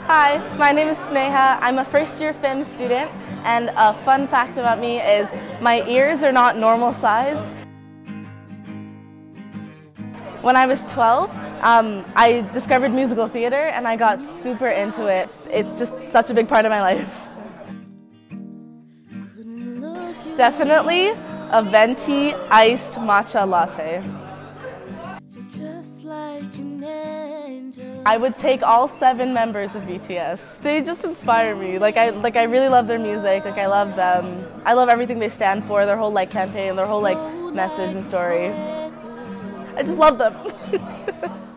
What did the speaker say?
Hi, my name is Sneha. I'm a first-year film student, and a fun fact about me is my ears are not normal sized. When I was 12, I discovered musical theater and I got super into it. It's just such a big part of my life. Definitely a venti iced matcha latte. I would take all 7 members of BTS. They just inspire me. I really love their music. I love them. I love everything they stand for. Their whole campaign, their whole message and story. I just love them.